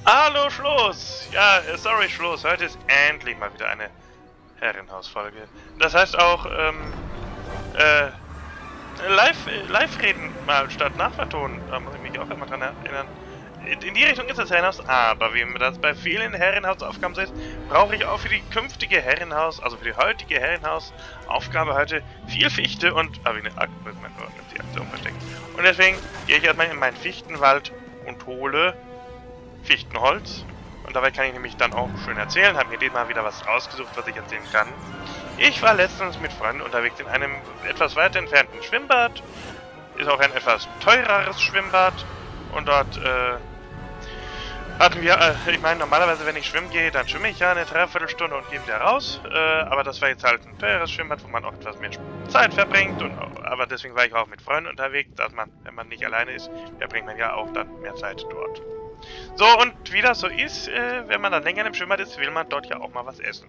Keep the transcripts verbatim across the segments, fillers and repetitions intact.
Hallo Schloss! Ja, äh, sorry Schloss, heute ist endlich mal wieder eine Herrenhausfolge. Das heißt auch, ähm, äh, live, äh, Live-Reden mal statt Nachvertonen. Da muss ich mich auch immer dran erinnern. In, in die Richtung ist das Herrenhaus, aber wie mir das bei vielen Herrenhausaufgaben so ist, brauche ich auch für die künftige Herrenhaus, also für die heutige Herrenhausaufgabe heute viel Fichte und, aber ich eine Akt, mein Gott, die Aktion versteckt. Und deswegen gehe ich erstmal in meinen Fichtenwald und hole Fichtenholz. Und dabei kann ich nämlich dann auch schön erzählen, habe mir dem mal wieder was rausgesucht, was ich erzählen kann. Ich war letztens mit Freunden unterwegs in einem etwas weiter entfernten Schwimmbad. Ist auch ein etwas teureres Schwimmbad. Und dort, äh, hatten wir, äh, ich meine, normalerweise, wenn ich schwimmen gehe, dann schwimme ich ja eine Dreiviertelstunde und gehe wieder raus. Äh, aber das war jetzt halt ein teures Schwimmbad, wo man auch etwas mehr Zeit verbringt. Und, aber deswegen war ich auch mit Freunden unterwegs, dass man, wenn man nicht alleine ist, verbringt man ja auch dann mehr Zeit dort. So, und wie das so ist, äh, wenn man dann länger im Schwimmbad ist, will man dort ja auch mal was essen.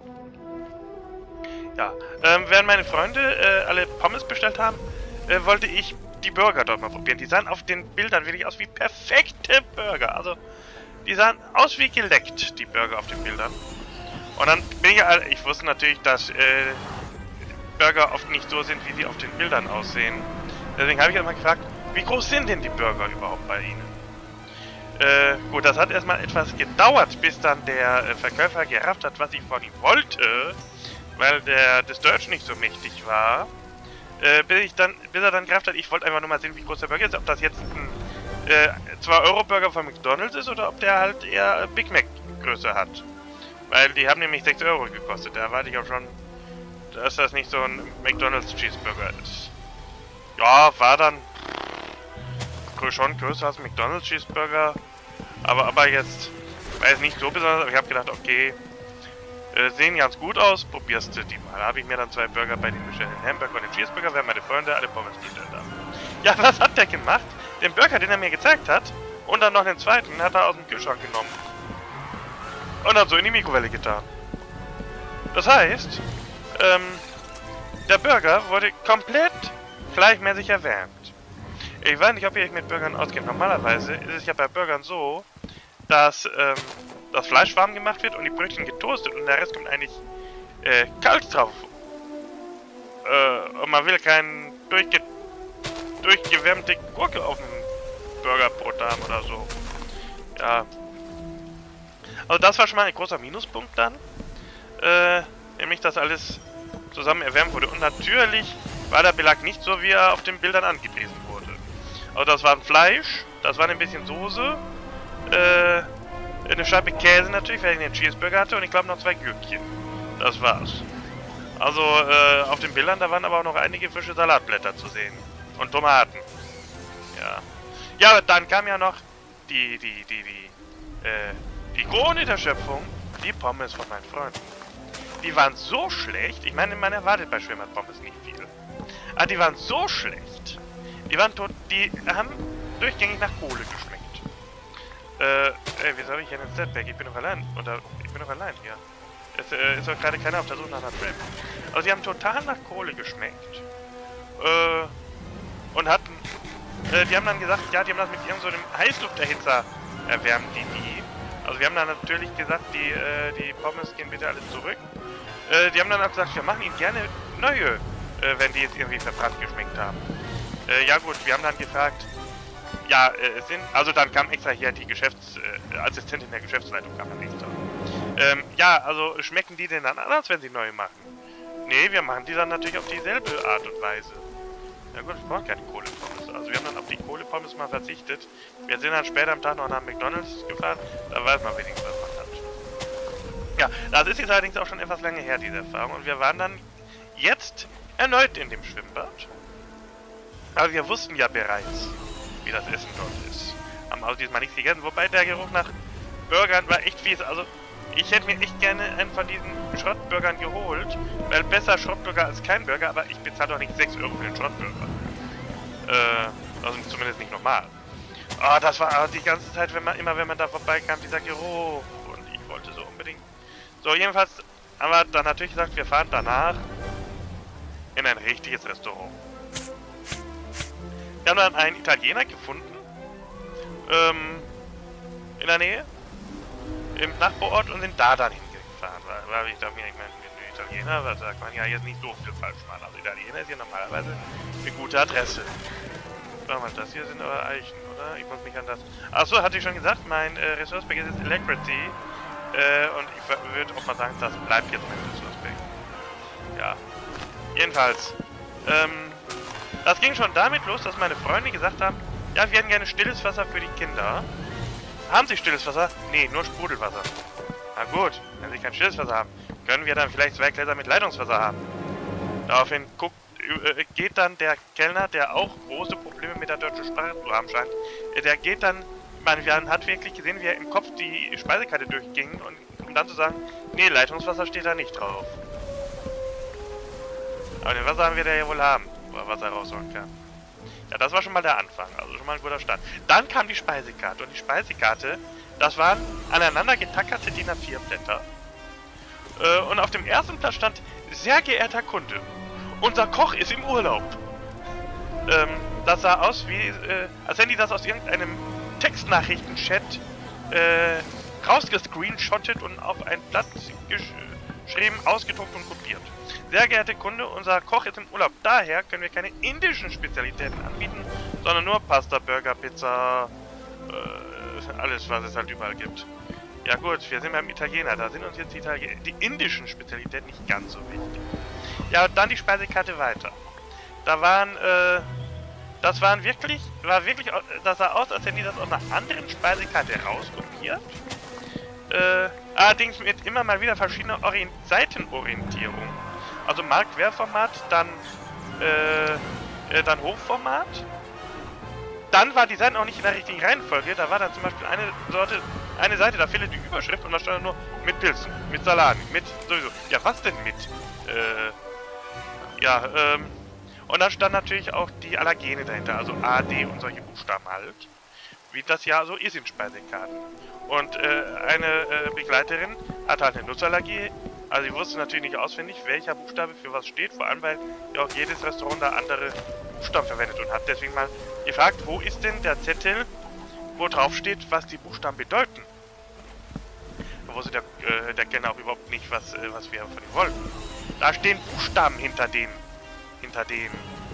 Ja, ähm, während meine Freunde äh, alle Pommes bestellt haben, äh, wollte ich die Burger dort mal probieren. Die sahen auf den Bildern wirklich aus wie perfekte Burger. Also, die sahen aus wie geleckt, die Burger auf den Bildern. Und dann bin ich ja, ich wusste natürlich, dass äh, Burger oft nicht so sind, wie sie auf den Bildern aussehen. Deswegen habe ich einmal gefragt, wie groß sind denn die Burger überhaupt bei Ihnen? Äh, gut, das hat erstmal etwas gedauert, bis dann der äh, Verkäufer gerafft hat, was ich von ihm wollte, weil der des Deutsch nicht so mächtig war. Äh, bis, ich dann, bis er dann gerafft hat, ich wollte einfach nur mal sehen, wie groß der Burger ist, ob das jetzt ein äh, zwei Euro Burger von McDonald's ist oder ob der halt eher Big Mac Größe hat. Weil die haben nämlich sechs Euro gekostet, da erwarte ich auch schon, dass das nicht so ein McDonald's Cheeseburger ist. Ja, war dann schon größer als McDonald's Cheeseburger, aber aber jetzt war es nicht so besonders, aber ich habe gedacht, okay, äh, sehen ganz gut aus, probierst du die mal. Da habe ich mir dann zwei Burger bei den bestellten Hamburger und den Cheeseburger, während meine Freunde alle Pommes bestellt haben. Ja, was hat der gemacht? Den Burger, den er mir gezeigt hat, und dann noch den zweiten, hat er aus dem Kühlschrank genommen. Und dann so in die Mikrowelle getan. Das heißt, ähm, der Burger wurde komplett gleichmäßig erwärmt. Ich weiß nicht, ob ihr euch mit Burgern auskennt. Normalerweise ist es ja bei Burgern so, dass ähm, das Fleisch warm gemacht wird und die Brötchen getoastet und der Rest kommt eigentlich äh, kalt drauf. Äh, und man will keinen durchge durchgewärmte Gurke auf dem Burgerbrot haben oder so. Ja. Also das war schon mal ein großer Minuspunkt dann. Äh, nämlich, dass alles zusammen erwärmt wurde. Und natürlich war der Belag nicht so, wie er auf den Bildern angepriesen wurde. Also das war ein Fleisch, das war ein bisschen Soße, äh, eine Scheibe Käse natürlich, weil ich einen Cheeseburger hatte und ich glaube noch zwei Gürkchen. Das war's. Also äh, auf den Bildern, da waren aber auch noch einige frische Salatblätter zu sehen. Und Tomaten. Ja. Ja, aber dann kam ja noch die, die, die, die, äh, die Krone der Schöpfung, die Pommes von meinen Freunden. Die waren so schlecht, ich meine, man erwartet bei Schwimmbad Pommes nicht viel. Aber die waren so schlecht. Die waren tot, die haben durchgängig nach Kohle geschmeckt. Äh, ey, wieso habe ich hier einen Setback? Ich bin doch allein. Oder, ich bin doch allein hier. Es äh, ist doch gerade keiner auf der Suche nach einer Trap. Also, sie haben total nach Kohle geschmeckt. Äh, und hatten, äh, die haben dann gesagt, ja, die haben das mit irgendeinem so Heißlufterhitzer erwärmt, die die. Also, wir haben dann natürlich gesagt, die, äh, die Pommes gehen bitte alle zurück. Äh, die haben dann auch gesagt, wir machen ihnen gerne neue, äh, wenn die jetzt irgendwie verbrannt geschmeckt haben. Äh, ja gut, wir haben dann gefragt, ja, äh, sind, also dann kam extra hier die Geschäftsassistentin äh, der Geschäftsleitung, kam dann extra. Ähm, ja, also schmecken die denn dann anders, wenn sie neu machen? Nee, wir machen die dann natürlich auf dieselbe Art und Weise. Ja gut, ich brauche keine Kohlepommes. Also wir haben dann auf die Kohlepommes mal verzichtet. Wir sind dann später am Tag noch nach McDonald's gefahren, da weiß man wenigstens, was man hat. Ja, das ist jetzt allerdings auch schon etwas lange her, diese Erfahrung. Und wir waren dann jetzt erneut in dem Schwimmbad. Aber wir wussten ja bereits, wie das Essen dort ist. Haben also diesmal nichts gegessen, wobei der Geruch nach Burgern war echt fies. Also, ich hätte mir echt gerne einen von diesen Schrottburgern geholt, weil besser Schrottburger als kein Burger, aber ich bezahle doch nicht sechs Euro für den Schrottburger. Äh, also zumindest nicht normal. Oh, das war die ganze Zeit, wenn man immer wenn man da vorbeikam, dieser Geruch. Und ich wollte so unbedingt. So, jedenfalls haben wir dann natürlich gesagt, wir fahren danach in ein richtiges Restaurant. Wir haben dann einen Italiener gefunden, ähm, in der Nähe. im Nachbarort und sind da dann hingefahren. Weil, weil ich dachte mir, ich meine, mit Italiener, was sagt man ja jetzt nicht so viel falsch machen. Also Italiener ist ja normalerweise eine gute Adresse. Warte mal, das hier sind aber Eichen, oder? Ich muss mich an das... Achso, hatte ich schon gesagt, mein äh, Resource Pack ist jetzt Alacrity. Äh, und ich würde auch mal sagen, das bleibt jetzt mein Resource Pack. Ja. Jedenfalls. Ähm, das ging schon damit los, dass meine Freunde gesagt haben, ja, wir hätten gerne stilles Wasser für die Kinder. Haben sie stilles Wasser? Nee, nur Sprudelwasser. Na gut, wenn sie kein stilles Wasser haben, können wir dann vielleicht zwei Gläser mit Leitungswasser haben. Daraufhin guckt, äh, geht dann der Kellner, der auch große Probleme mit der deutschen Sprache zu haben scheint, äh, der geht dann, man hat wirklich gesehen, wie er im Kopf die Speisekarte durchging, und um dann zu sagen, nee, Leitungswasser steht da nicht drauf. Aber den Wasser haben wir da ja wohl haben, wo er Wasser rausholen kann. Ja, das war schon mal der Anfang, also schon mal ein guter Start. Dann kam die Speisekarte, und die Speisekarte, das waren aneinander getackerte D I N A vier Blätter. Äh, und auf dem ersten Platz stand, sehr geehrter Kunde, unser Koch ist im Urlaub. Ähm, das sah aus wie, äh, als wenn die das aus irgendeinem Textnachrichten-Chat äh, rausgescreenshottet und auf ein Blatt geschrieben, ausgedruckt und kopiert. Sehr geehrter Kunde, unser Koch ist im Urlaub. Daher können wir keine indischen Spezialitäten anbieten, sondern nur Pasta, Burger, Pizza, äh, alles, was es halt überall gibt. Ja gut, wir sind beim Italiener, da sind uns jetzt die, Italien die indischen Spezialitäten nicht ganz so wichtig. Ja, dann die Speisekarte weiter. Da waren, äh, das waren wirklich, war wirklich, das sah aus, als hätten die das aus einer anderen Speisekarte rauskopiert. Äh, allerdings mit immer mal wieder verschiedener Orient Seitenorientierung. Also Mark-Querformat, dann, äh, äh, dann Hochformat. Dann war die Seiten auch nicht in der richtigen Reihenfolge. Da war dann zum Beispiel eine Sorte, eine Seite, da fehlte die Überschrift, und da stand nur mit Pilzen, mit Salami, mit sowieso. Ja, was denn mit? Äh, ja, ähm, und dann stand natürlich auch die Allergene dahinter, also A, D und solche Buchstaben halt. Wie das ja so ist in Speisekarten. Und äh, eine äh, Begleiterin hat halt eine Nutzallergie. Also ich wusste natürlich nicht auswendig, welcher Buchstabe für was steht, vor allem weil ja auch jedes Restaurant da andere Buchstaben verwendet, und hat deswegen mal gefragt, wo ist denn der Zettel, wo drauf steht, was die Buchstaben bedeuten. Da wusste der, äh, der Kellner auch überhaupt nicht, was, äh, was wir von ihm wollten. Da stehen Buchstaben hinter dem, hinter dem,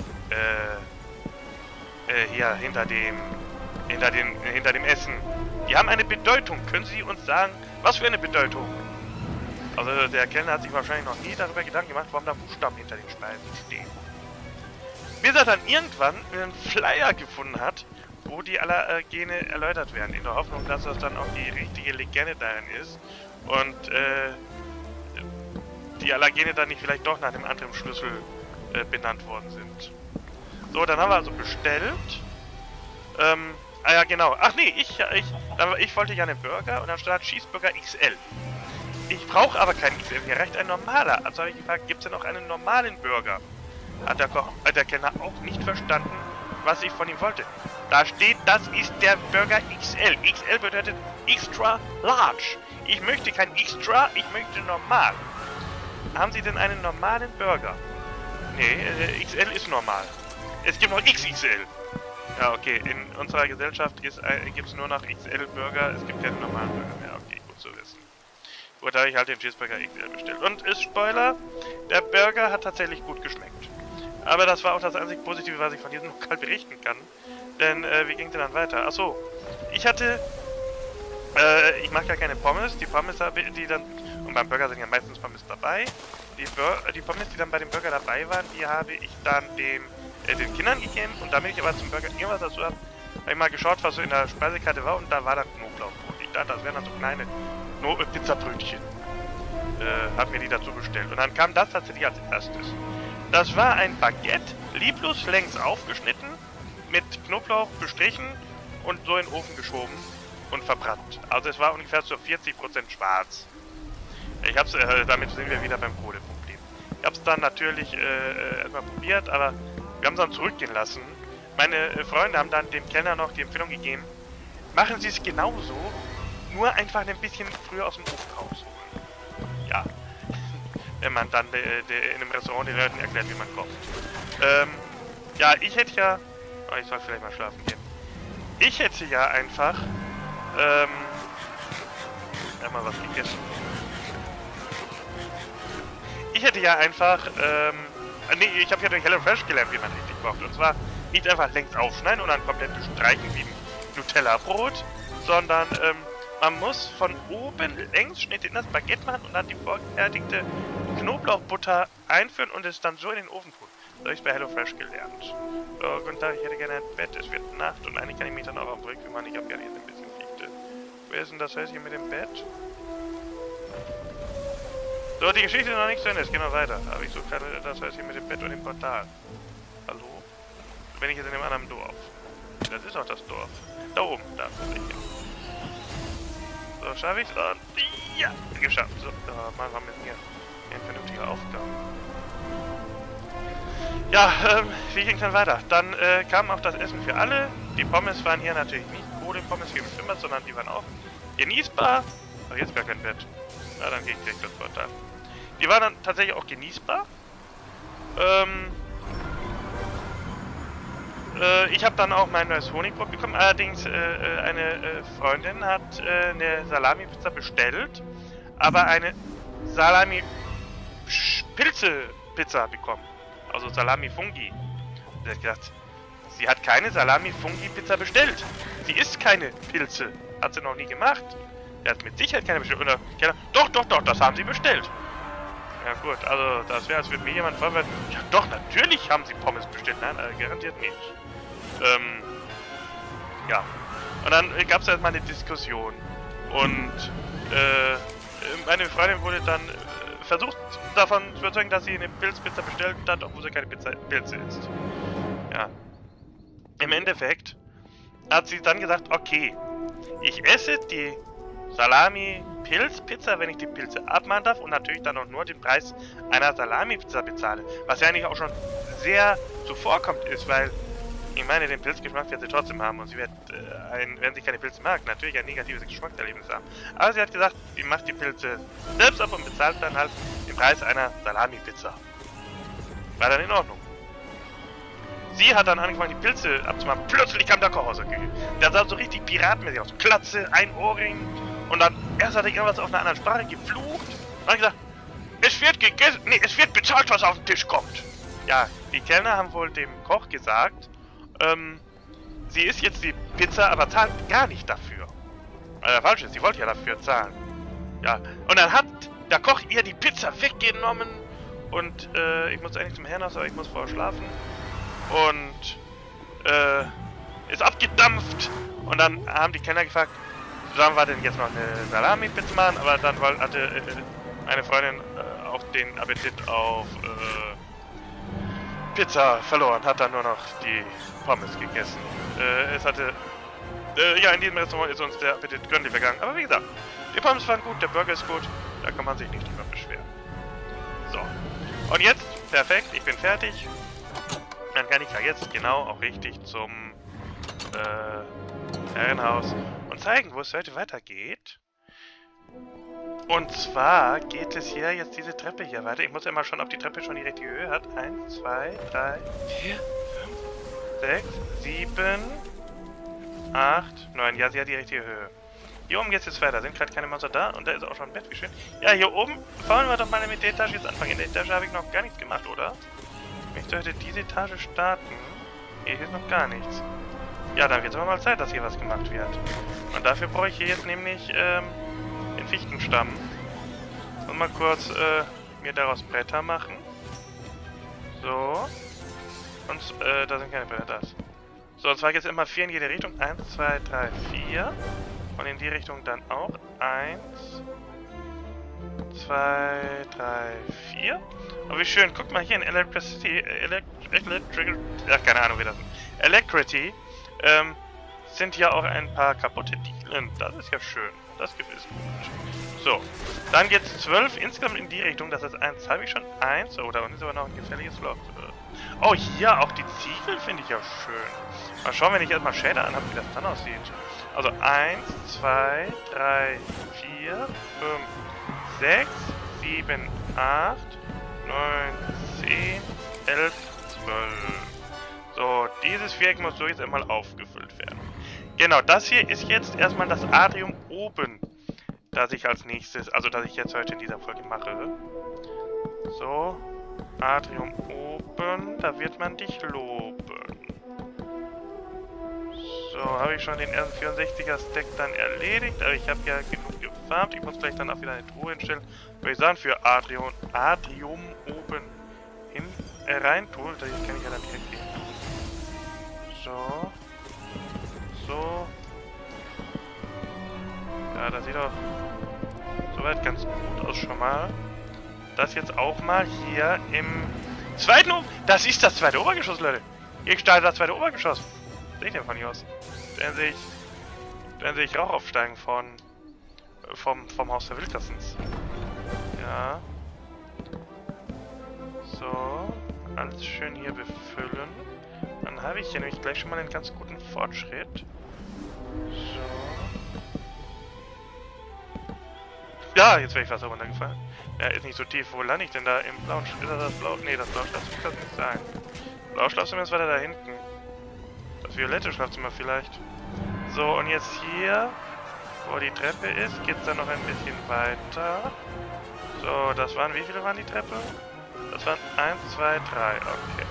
äh, äh, hier, hinter dem, hinter dem, äh, hinter dem Essen. Die haben eine Bedeutung. Können Sie uns sagen, was für eine Bedeutung? Also der Kellner hat sich wahrscheinlich noch nie darüber Gedanken gemacht, warum da Buchstaben hinter den Speisen stehen. Bis er dann irgendwann einen Flyer gefunden hat, wo die Allergene erläutert werden, in der Hoffnung, dass das dann auch die richtige Legende darin ist und äh, die Allergene dann nicht vielleicht doch nach einem anderen Schlüssel äh, benannt worden sind. So, dann haben wir also bestellt. Ähm, ah ja, genau. Ach nee, ich, ich, ich wollte ja einen Burger, und dann stand Cheeseburger X L. Ich brauche aber keinen X L, mir reicht ein normaler. Also habe ich gefragt, gibt es denn auch einen normalen Burger? Hat der, Koch, äh, der Kellner auch nicht verstanden, was ich von ihm wollte. Da steht, das ist der Burger X L. X L bedeutet Extra Large. Ich möchte kein Extra, ich möchte normal. Haben Sie denn einen normalen Burger? Nee, äh, X L ist normal. Es gibt noch X X L. Ja, okay, in unserer Gesellschaft äh, gibt es nur noch X L-Burger, es gibt keine normalen Burger mehr. Okay, gut zu wissen. Gut, da habe ich halt den Cheeseburger X L bestellt. Und ist Spoiler, der Burger hat tatsächlich gut geschmeckt. Aber das war auch das einzige Positive, was ich von diesem Lokal berichten kann. Denn, äh, wie ging es denn dann weiter? Achso, ich hatte, äh, ich mag ja keine Pommes. Die Pommes, die dann, und beim Burger sind ja meistens Pommes dabei. Die, Bur die Pommes, die dann bei dem Burger dabei waren, die habe ich dann dem, äh, den Kindern gegeben. Und damit ich aber zum Burger irgendwas dazu habe, habe ich mal geschaut, was so in der Speisekarte war. Und da war dann Knoblauchbrot. Ich dachte, das wären dann so kleine no äh, Pizzabrötchen. Äh, hab mir die dazu bestellt. Und dann kam das tatsächlich als erstes. Das war ein Baguette, lieblos längs aufgeschnitten, mit Knoblauch bestrichen und so in den Ofen geschoben und verbrannt. Also es war ungefähr so vierzig Prozent schwarz. Ich hab's, äh, damit sind wir wieder beim Kohleproblem. Ich hab's dann natürlich äh, erstmal probiert, aber wir haben es dann zurückgehen lassen. Meine äh, Freunde haben dann dem Kellner noch die Empfehlung gegeben, machen Sie es genauso, nur einfach ein bisschen früher aus dem Ofen rausholen. Ja. Wenn man dann de, de, in einem Restaurant den Leuten erklärt, wie man kocht. Ähm, ja, ich hätte ja... Oh, ich soll vielleicht mal schlafen gehen. Ich hätte ja einfach... Ähm... Ja, einmal was gegessen. Ich hätte ja einfach, ähm, nee, ich habe ja durch HelloFresh gelernt, wie man richtig kocht. Und zwar nicht einfach längs aufschneiden und dann komplett bestreichen wie ein Nutella-Brot, sondern, ähm, man muss von oben längs Schnitt in das Baguette machen und dann die vorgefertigte Knoblauchbutter einführen und es dann so in den Ofen tun. Das habe ich bei HelloFresh gelernt. So, guten Tag, ich hätte gerne ein Bett, es wird Nacht und eigentlich kann ich mich dann auch am Brück kümmern. Ich habe gerne jetzt ein bisschen Fichte. Wer ist denn das Häuschen mit dem Bett? So, die Geschichte ist noch nicht zu Ende, es geht noch weiter. Aber ich suche gerade das Häuschen mit dem Bett und dem Portal. Hallo? Bin ich jetzt in dem anderen Dorf? Das ist auch das Dorf. Da oben, da muss ich hin. So, schaffe ich es? Und ja, geschafft. So, oh Mann, haben wir hier eine vernünftige Aufgabe. Ja, ähm, wie ging es dann weiter? Dann äh, kam auch das Essen für alle. Die Pommes waren hier natürlich nicht gute Pommes wie im Zimmer, sondern die waren auch genießbar. Ach, jetzt gar kein Bett. Na, dann gehe ich direkt das Portal. Die waren dann tatsächlich auch genießbar. Ähm... Ich habe dann auch mein neues Honigbrot bekommen, allerdings äh, eine äh, Freundin hat äh, eine Salami-Pizza bestellt, aber eine Salami-Pilze-Pizza bekommen, also Salami-Fungi. Sie hat gesagt, sie hat keine Salami-Fungi-Pizza bestellt, sie isst keine Pilze, hat sie noch nie gemacht, sie hat mit Sicherheit keine bestellt, oder, doch, doch, doch, das haben sie bestellt. Ja gut, also das wäre, als würde mir jemand vorwerfen, ja doch, natürlich haben sie Pommes bestellt, nein, äh, garantiert nicht. Ähm, ja. Und dann äh, gab es erstmal eine Diskussion. Und äh, meine Freundin wurde dann äh, versucht davon zu überzeugen, dass sie eine Pilzpizza bestellt hat, obwohl sie keine Pizza, Pilze isst. Ja. Im Endeffekt hat sie dann gesagt, okay, ich esse die Salami-Pilz-Pizza, wenn ich die Pilze abmachen darf und natürlich dann auch nur den Preis einer Salami-Pizza bezahle. Was ja eigentlich auch schon sehr zuvorkommt ist, weil ich meine, den Pilzgeschmack wird sie trotzdem haben und sie wird, äh, ein, wenn sie keine Pilze mag, natürlich ein negatives Geschmackserlebnis haben. Aber sie hat gesagt, sie macht die Pilze selbst ab und bezahlt dann halt den Preis einer Salami-Pizza. War dann in Ordnung. Sie hat dann angefangen, die Pilze abzumachen. Plötzlich kam der Koch aus der Küche. Der sah so richtig piratenmäßig aus. Klatze, ein Ohrring. Und dann, erst hat er irgendwas auf einer anderen Sprache geflucht. Und dann gesagt, es wird gegessen, nee, es wird bezahlt, was auf den Tisch kommt. Ja, die Kellner haben wohl dem Koch gesagt, ähm, sie isst jetzt die Pizza, aber zahlt gar nicht dafür. Also falsch ist, sie wollte ja dafür zahlen. Ja, und dann hat der Koch ihr die Pizza weggenommen und, äh, ich muss eigentlich zum Herrenhaus, aber ich muss vorher schlafen. Und, äh, ist abgedampft. Und dann haben die Kellner gefragt, sollen wir denn jetzt noch eine Salami-Pizza machen? Aber dann hatte äh, meine Freundin äh, auch den Appetit auf, äh, Pizza verloren, hat dann nur noch die Pommes gegessen. Äh, es hatte... Äh, ja, in diesem Restaurant ist uns der Appetit gründlich vergangen. Aber wie gesagt, die Pommes waren gut, der Burger ist gut. Da kann man sich nicht drüber beschweren. So. Und jetzt, perfekt, ich bin fertig. Dann kann ich ja jetzt genau auch richtig zum äh, Herrenhaus und zeigen, wo es heute weitergeht. Und zwar geht es hier jetzt diese Treppe hier weiter. Ich muss ja mal schauen, ob die Treppe schon die richtige Höhe hat. eins, zwei, drei, vier, fünf, sechs, sieben, acht, neun. Ja, sie hat die richtige Höhe. Hier oben geht es jetzt weiter. Sind gerade keine Monster da. Und da ist auch schon ein Bett. Wie schön. Ja, hier oben fahren wir doch mal mit der Etage jetzt anfangen. In der Etage habe ich noch gar nichts gemacht, oder? Ich sollte diese Etage starten. Hier ist noch gar nichts. Ja, dann wird es aber mal Zeit, dass hier was gemacht wird. Und dafür brauche ich hier jetzt nämlich, ähm... den Fichtenstamm und mal kurz äh, mir daraus Bretter machen. So. Und äh, da sind keine Bretter. Das. So, und zwar geht es immer vier in jede Richtung. eins, zwei, drei, vier. Und in die Richtung dann auch. eins, zwei, drei, vier. Oh, wie schön. Guckt mal hier in Electricity. Elect Electric. Ja, keine Ahnung, wie das ist. Electricity. Ähm, sind hier auch ein paar kaputte Dielen. Das ist ja schön. Das gefällt mir gut. So, dann geht es zwölf insgesamt in die Richtung. Das ist eins, habe ich schon eins. Oh, da unten ist aber noch ein gefährliches Loch. Oh, hier auch die Ziegel finde ich ja schön. Mal schauen, wenn ich erstmal Shader anhabe, wie das dann aussieht. Also eins, zwei, drei, vier, fünf, sechs, sieben, acht, neun, zehn, elf, zwölf. So, dieses Viereck muss so jetzt einmal aufgefüllt werden. Genau, das hier ist jetzt erstmal das Atrium oben das ich als nächstes, also dass ich jetzt heute in dieser Folge mache. So, Atrium oben, da wird man dich loben. So, habe ich schon den ersten vierundsechziger Stack dann erledigt, aber ich habe ja genug gefarmt. Ich muss gleich dann auch wieder eine Truhe hinstellen. Würde ich sagen, für Atrium, Atrium oben hin, äh, rein tun. Das kann ich ja dann direkt gehen. So. So. Ja, das sieht doch soweit ganz gut aus schon mal. Das jetzt auch mal hier im zweiten o Das ist das zweite Obergeschoss, Leute. Hier startet das zweite Obergeschoss. Seht ihr von hier aus? Dann sehe ich, dann sehe ich Rauch aufsteigen von vom, vom Haus der Wilkersons. Ja. So. Alles schön hier befüllen. Dann habe ich hier nämlich gleich schon mal einen ganz guten Fortschritt. So. Ja, jetzt wäre ich fast runtergefallen. Ja, ist nicht so tief. Wo lande ich denn da? Im blauen Sch Ist das das Blau? Nee, das blaue Schlafzimmer kann das nicht sein. Blaue Schlafzimmer ist weiter da hinten. Das violette Schlafzimmer vielleicht. So, und jetzt hier, wo die Treppe ist, geht es dann noch ein bisschen weiter. So, das waren, wie viele waren die Treppe? Das waren eins, zwei, drei, okay.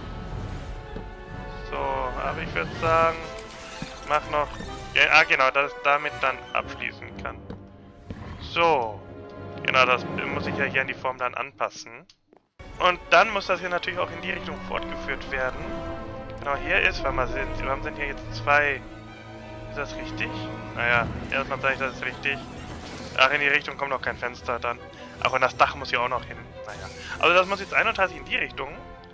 So, aber ich würde sagen, mach noch, ja, ah genau, dass ich damit dann abschließen kann. So, genau, das muss ich ja hier an die Form dann anpassen. Und dann muss das hier natürlich auch in die Richtung fortgeführt werden. Genau, hier ist, weil wir sind, wir sind hier jetzt zwei. Ist das richtig? Naja, erstmal sage ich, das ist richtig. Ach, in die Richtung kommt noch kein Fenster dann. Ach, und das Dach muss hier auch noch hin. Naja. Also das muss jetzt einunddreißig in die Richtung.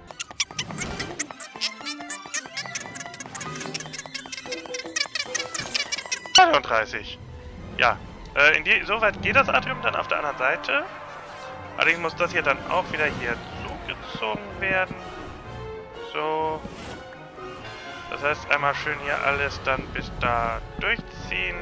einunddreißig. Ja. Äh, in die, soweit geht das Atrium dann auf der anderen Seite. Allerdings muss das hier dann auch wieder hier zugezogen werden. So. Das heißt, einmal schön hier alles dann bis da durchziehen.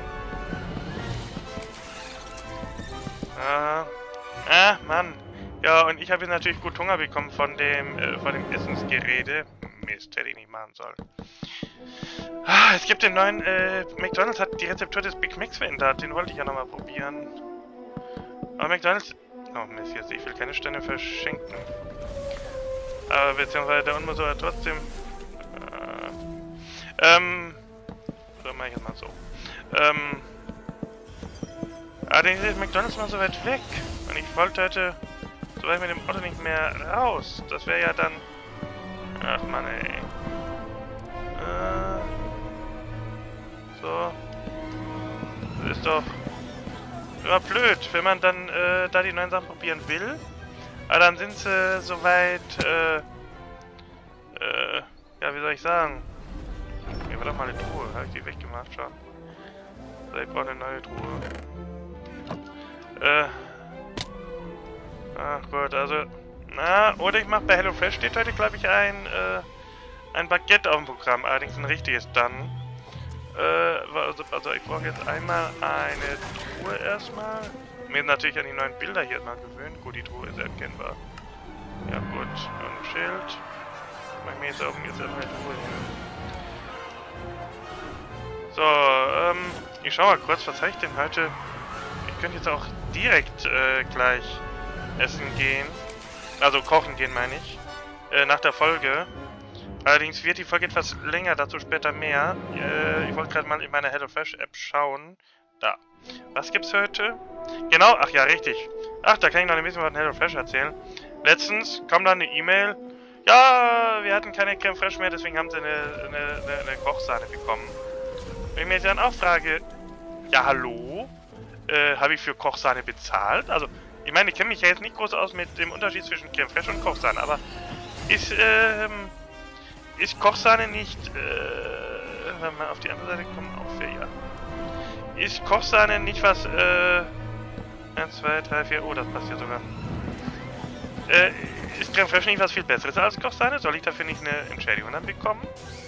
Ah, ah Mann. Ja, und ich habe jetzt natürlich gut Hunger bekommen von dem, äh, von dem Essensgerede. Mist, hätte ich nicht machen sollen. Ah, es gibt den neuen, äh, McDonald's hat die Rezeptur des Big Macs verändert. Den wollte ich ja nochmal probieren. Aber McDonald's... Oh Mist, jetzt ich will keine Sterne verschenken. Aber beziehungsweise der muss aber trotzdem... Äh, ähm... So, mach ich jetzt mal so. Ähm... Allerdings ist McDonald's mal so weit weg. Und ich wollte heute... So weit mit dem Auto nicht mehr raus. Das wäre ja dann... Ach Mann, ey. Äh... So. Das ist doch... immer blöd, wenn man dann äh, da die neuen Sachen probieren will. Aber dann sind sie soweit, äh, äh, ja, wie soll ich sagen? Hier war doch mal eine Truhe, habe ich die weggemacht schon. So, ich brauche eine neue Truhe. Äh, ach gut, also, na, oder ich mache bei HelloFresh steht heute, glaube ich, ein, äh, ein Baguette auf dem Programm, allerdings ein richtiges dann. Äh, also, also ich brauche jetzt einmal eine Truhe erstmal. Mir natürlich an die neuen Bilder hier mal gewöhnt. Gut, die Truhe ist erkennbar. Ja gut, und ein Schild. Mach mir jetzt auch jetzt erstmal eine Truhe hier. So, ähm, ich schau mal kurz, was habe ich denn heute? Ich könnte jetzt auch direkt äh, gleich essen gehen. Also kochen gehen, meine ich. Äh, nach der Folge. Allerdings wird die Folge etwas länger, dazu später mehr. Äh, ich wollte gerade mal in meiner HelloFresh-App schauen. Da. Was gibt's heute? Genau, ach ja, richtig. Ach, da kann ich noch ein bisschen was von HelloFresh erzählen. Letztens kam dann eine E-Mail. Ja, wir hatten keine Creme Fraiche mehr, deswegen haben sie eine, eine, eine, eine Kochsahne bekommen. Wenn ich mir dann auch frage, ja hallo? Äh, habe ich für Kochsahne bezahlt? Also, ich meine, ich kenne mich ja jetzt nicht groß aus mit dem Unterschied zwischen Creme Fraiche und Kochsahne, aber ist, ähm... Ist Kochsahne nicht, äh, wenn wir auf die andere Seite kommen, auch für ja. Ist Kochsahne nicht was, äh, eins, zwei, drei, vier, oh, das passt ja sogar. Äh, ist Creme Fraiche nicht was viel Besseres als Kochsahne? Soll ich dafür nicht eine Entschädigung dann bekommen?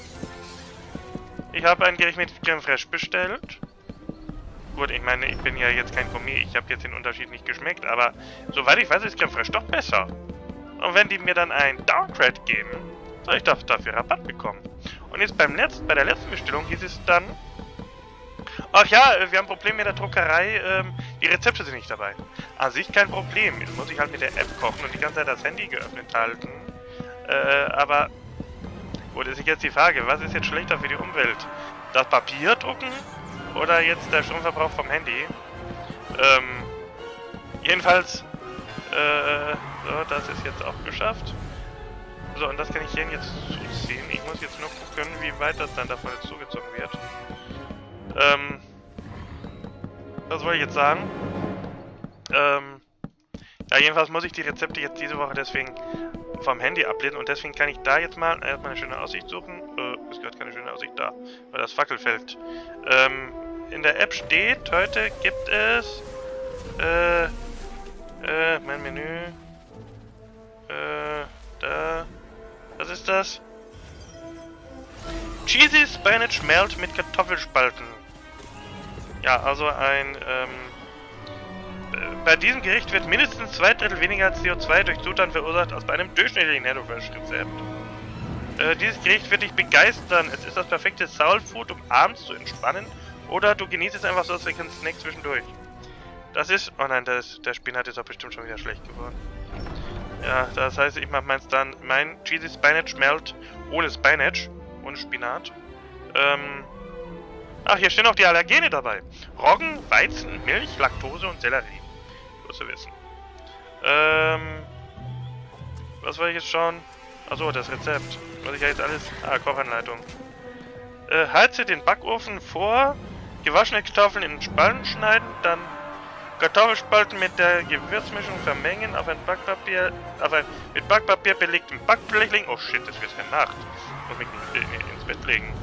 Ich habe ein Gericht mit Creme Fraiche bestellt. Gut, ich meine, ich bin ja jetzt kein Gourmet, ich habe jetzt den Unterschied nicht geschmeckt, aber soweit ich weiß, ist Creme Fraiche doch besser. Und wenn die mir dann ein Downgrade geben, soll ich dafür Rabatt bekommen. Und jetzt beim letzten, bei der letzten Bestellung hieß es dann, ach ja, wir haben ein Problem mit der Druckerei, ähm, Die Rezepte sind nicht dabei. An sich kein Problem. Jetzt muss ich halt mit der App kochen und die ganze Zeit das Handy geöffnet halten. Äh, aber... Gut, ist jetzt die Frage, was ist jetzt schlechter für die Umwelt? Das Papier drucken oder jetzt der Stromverbrauch vom Handy? Ähm... Jedenfalls... Äh... So, das ist jetzt auch geschafft. So, und das kann ich hier jetzt zuziehen. Ich muss jetzt nur gucken, wie weit das dann davon jetzt zugezogen wird. Ähm... Was wollte ich jetzt sagen? Ähm, ja, jedenfalls muss ich die Rezepte jetzt diese Woche deswegen vom Handy ablesen und deswegen kann ich da jetzt mal erstmal eine schöne Aussicht suchen. Äh, ist gerade keine schöne Aussicht da, weil das Fackelfeld. Ähm, in der App steht, heute gibt es, äh, äh, mein Menü, äh, da, was ist das? Cheesy Spinach Melt mit Kartoffelspalten. Ja, also ein, ähm, bei diesem Gericht wird mindestens zwei Drittel weniger C O zwei durch Zutaten verursacht als bei einem durchschnittlichen HelloFresh-Rezept. Äh, dieses Gericht wird dich begeistern. Es ist das perfekte Soul Food, um abends zu entspannen. Oder du genießt es einfach so als einen Snack zwischendurch. Das ist... Oh nein, das, der Spinat ist auch bestimmt schon wieder schlecht geworden. Ja, das heißt, ich mache meins dann, mein Cheesy Spinach Melt ohne Spinach, ohne Spinat. Ähm... Ach, hier stehen auch die Allergene dabei. Roggen, Weizen, Milch, Laktose und Sellerie. Gut zu wissen. Ähm... Was war ich jetzt schon? Achso, das Rezept. Was ich ja jetzt alles... Ah, Kochanleitung. Äh, heize den Backofen vor. Gewaschene Kartoffeln in Spalten schneiden. Dann Kartoffelspalten mit der Gewürzmischung vermengen. Auf ein Backpapier... Auf ein mit Backpapier belegtem Backblech legen. Oh shit, das wird ja Nacht. Ich muss mich äh, ins Bett legen.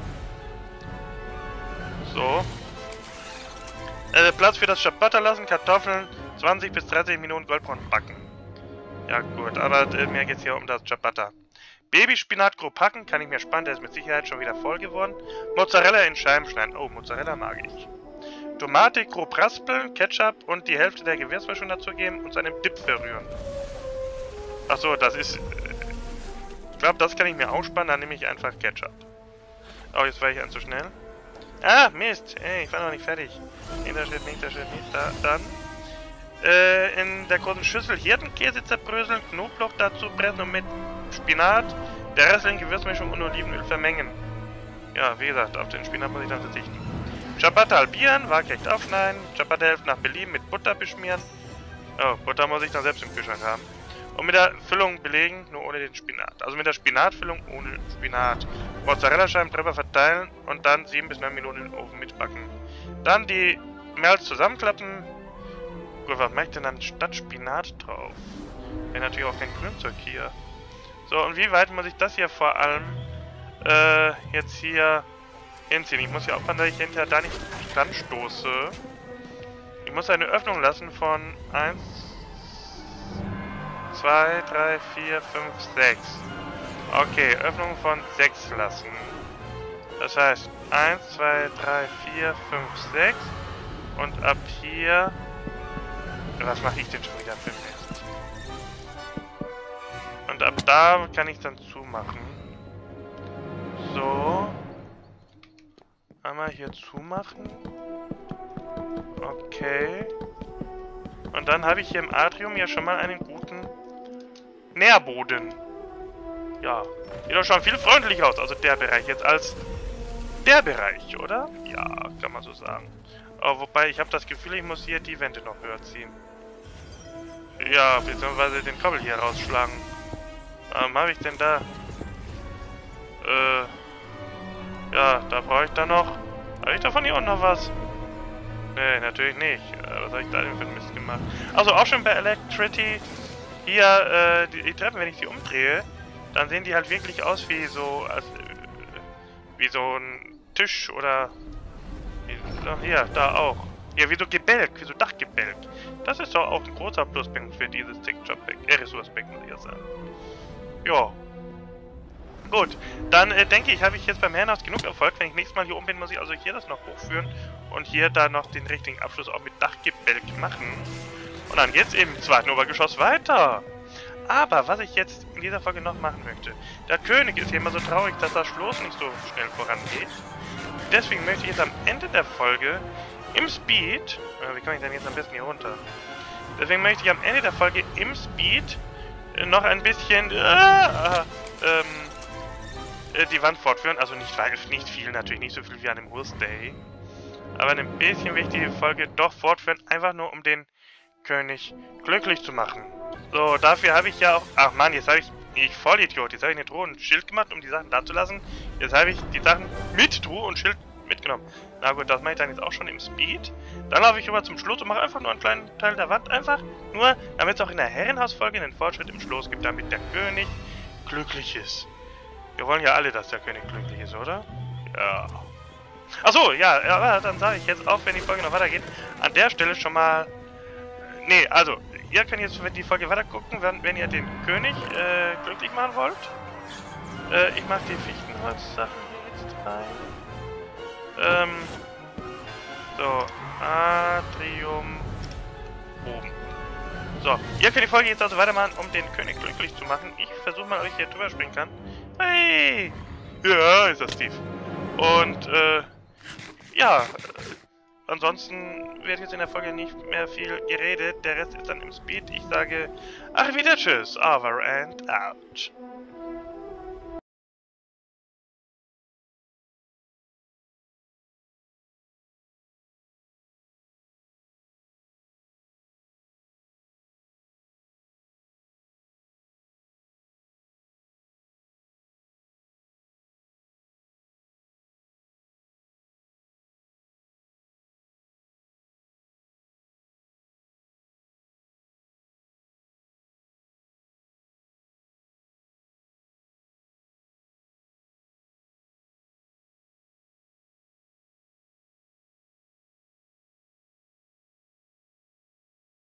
So. Äh, Platz für das Ciabatta lassen, Kartoffeln zwanzig bis dreißig Minuten goldbraun backen. Ja gut, aber äh, mir geht es hier um das Ciabatta. Babyspinat grob hacken, kann ich mir sparen, der ist mit Sicherheit schon wieder voll geworden. Mozzarella in Scheiben schneiden. Oh, Mozzarella mag ich. Tomate grob raspeln, Ketchup und die Hälfte der Gewürzmischung dazugeben und zu einem Dip verrühren. Achso, das ist... Äh, ich glaube, das kann ich mir aussparen, dann nehme ich einfach Ketchup. Oh, jetzt war ich an zu schnell. Ah, Mist. Ey, ich war noch nicht fertig. Hinter Schritt, hinter Schritt, nicht da. Dann. Äh, in der großen Schüssel Hirtenkäse zerbröseln, Knoblauch dazu pressen und mit Spinat, der restlichen Gewürzmischung und Olivenöl vermengen. Ja, wie gesagt, auf den Spinat muss ich dann verzichten. Ciabatta halbieren, waagrecht aufschneiden, Ciabatta Hälfte nach Belieben mit Butter beschmieren. Oh, Butter muss ich dann selbst im Kühlschrank haben. Und mit der Füllung belegen, nur ohne den Spinat. Also mit der Spinatfüllung ohne Spinat. Mozzarella-Scheiben drüber verteilen und dann sieben bis neun Minuten in den Ofen mitbacken. Dann die Melz zusammenklappen. Gut, was mache ich denn dann statt Spinat drauf? Wäre natürlich auch kein Grünzeug hier. So, und wie weit muss ich das hier vor allem äh, jetzt hier hinziehen? Ich muss ja aufpassen, dass ich hinterher da nicht dran stoße. Ich muss eine Öffnung lassen von eins, zwei, drei, vier, fünf, sechs. Okay, Öffnung von sechs lassen. Das heißt eins, zwei, drei, vier, fünf, sechs. Und ab hier... Was mache ich denn schon wieder für Mist? Und ab da kann ich dann zumachen. So. Einmal hier zumachen. Okay. Und dann habe ich hier im Atrium ja schon mal einen guten Nährboden. Ja, sieht doch schon viel freundlicher aus, also der Bereich jetzt als der Bereich, oder? Ja, kann man so sagen. Aber wobei, ich habe das Gefühl, ich muss hier die Wände noch höher ziehen. Ja, beziehungsweise den Kabel hier rausschlagen. Ähm, habe ich denn da? Äh, ja, da brauche ich dann noch... Habe ich davon hier auch noch was? Nee, natürlich nicht. Was habe ich da denn für einen Mist gemacht? Also auch schon bei Electricity. Hier, äh, die, die Treppen, wenn ich die umdrehe, dann sehen die halt wirklich aus wie so, als, äh, wie so ein Tisch oder, wie, hier, da auch. Hier, wie so Gebälk, wie so Dachgebälk. Das ist doch auch ein großer Pluspunkt für dieses Texture-Pack, äh, Ressource-Pack, muss ich ja sagen. Ja. Gut, dann äh, denke ich, habe ich jetzt beim Herrenhaus genug Erfolg. Wenn ich nächstes Mal hier oben bin, muss ich also hier das noch hochführen und hier da noch den richtigen Abschluss auch mit Dachgebälk machen. Und dann geht's im zweiten Obergeschoss weiter. Aber was ich jetzt in dieser Folge noch machen möchte, der König ist hier immer so traurig, dass das Schloss nicht so schnell vorangeht. Deswegen möchte ich jetzt am Ende der Folge im Speed... Äh, wie komme ich denn jetzt am besten hier runter? Deswegen möchte ich am Ende der Folge im Speed äh, noch ein bisschen... Äh, äh, ähm... die Wand fortführen, also nicht, nicht viel, natürlich nicht so viel wie an dem Worst Day, aber eine bisschen wichtige Folge doch fortführen, einfach nur um den König glücklich zu machen. So, dafür habe ich ja auch, ach man, jetzt habe ich, ich Vollidiot, jetzt habe ich eine Truhe und ein Schild gemacht, um die Sachen da zu lassen, jetzt habe ich die Sachen mit Truhe und Schild mitgenommen. Na gut, das mache ich dann jetzt auch schon im Speed. Dann laufe ich rüber zum Schloss und mache einfach nur einen kleinen Teil der Wand, einfach nur, damit es auch in der Herrenhausfolge einen Fortschritt im Schloss gibt, damit der König glücklich ist. Wir wollen ja alle, dass der König glücklich ist, oder? Ja. Achso, ja, aber dann sage ich jetzt auch, wenn die Folge noch weitergeht, an der Stelle schon mal... Nee, also, ihr könnt jetzt, wenn die Folge weiter gucken, wenn, wenn ihr den König äh, glücklich machen wollt. Äh, ich mache die Fichtenholz-Sachen hier jetzt rein. Ähm, so, Atrium oben. So, ihr könnt die Folge jetzt also weitermachen, um den König glücklich zu machen. Ich versuche mal, ob ich hier drüber springen kann. Hey! Ja, ist das Steve. Und, äh, ja, ansonsten wird jetzt in der Folge nicht mehr viel geredet. Der Rest ist dann im Speed. Ich sage, ach wieder tschüss, over and out.